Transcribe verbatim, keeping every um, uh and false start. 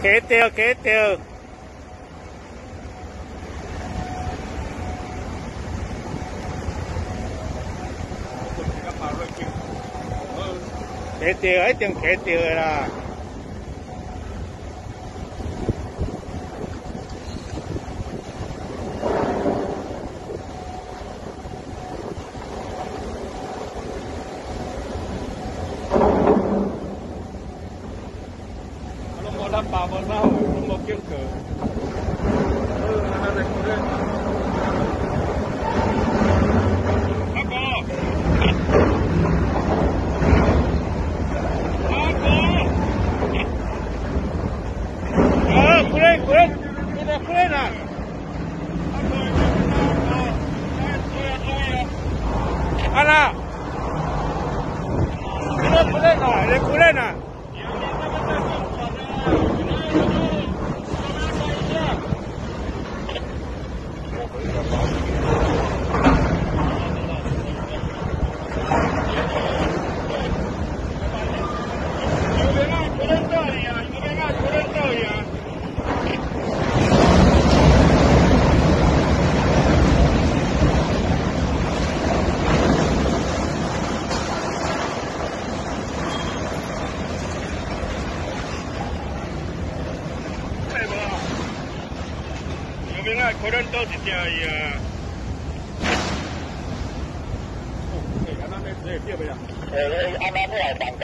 卡掉，卡掉。卡掉，一定卡掉的啦。 Làm bà một nào một kiên cử. Ừ, là này của đây. Bác cô. Bác cô. Ờ, của đây, của đây. Của đây, của đây nè. Anh à. Của đây, của đây nè, đây của đây nè.可能到一只呀。哦，哎，安那那这对不呀？呃，安那不来放假。